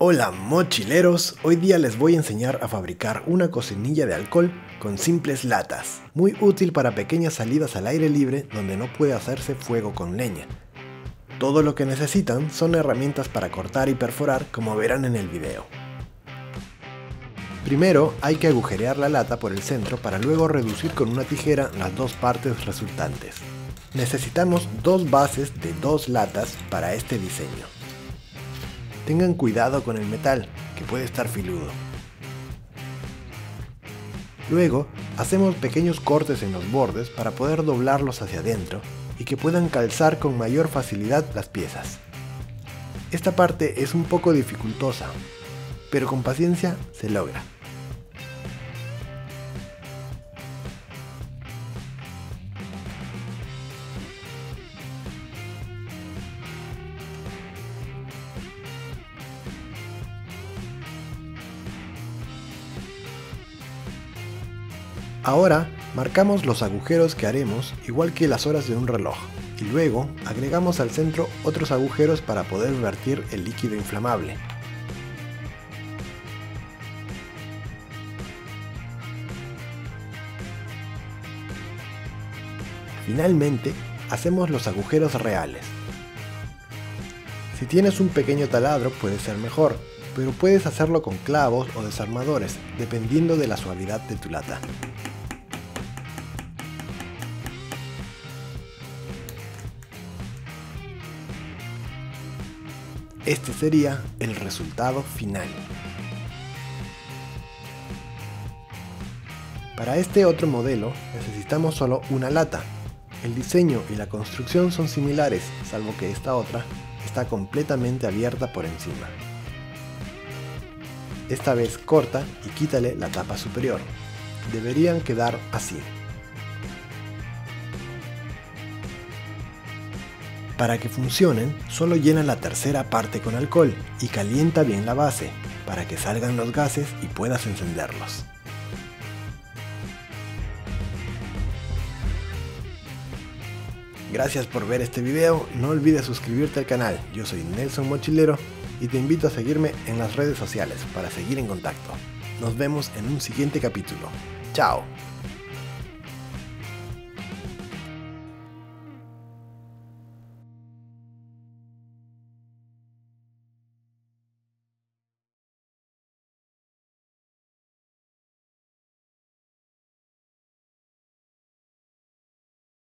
Hola mochileros, hoy día les voy a enseñar a fabricar una cocinilla de alcohol con simples latas, muy útil para pequeñas salidas al aire libre donde no puede hacerse fuego con leña. Todo lo que necesitan son herramientas para cortar y perforar, como verán en el video. Primero hay que agujerear la lata por el centro para luego reducir con una tijera las dos partes resultantes. Necesitamos dos bases de 2 latas para este diseño. Tengan cuidado con el metal, que puede estar filudo. Luego, hacemos pequeños cortes en los bordes para poder doblarlos hacia adentro y que puedan calzar con mayor facilidad las piezas. Esta parte es un poco dificultosa, pero con paciencia se logra. Ahora marcamos los agujeros que haremos igual que las horas de un reloj y luego agregamos al centro otros agujeros para poder vertir el líquido inflamable. Finalmente hacemos los agujeros reales. Si tienes un pequeño taladro puede ser mejor, pero puedes hacerlo con clavos o desarmadores dependiendo de la suavidad de tu lata. Este sería el resultado final. Para este otro modelo necesitamos solo una lata. El diseño y la construcción son similares, salvo que esta otra está completamente abierta por encima. Esta vez corta y quítale la tapa superior. Deberían quedar así. Para que funcionen, solo llena la tercera parte con alcohol y calienta bien la base, para que salgan los gases y puedas encenderlos. Gracias por ver este video, no olvides suscribirte al canal, yo soy Nelson Mochilero y te invito a seguirme en las redes sociales para seguir en contacto. Nos vemos en un siguiente capítulo. ¡Chao!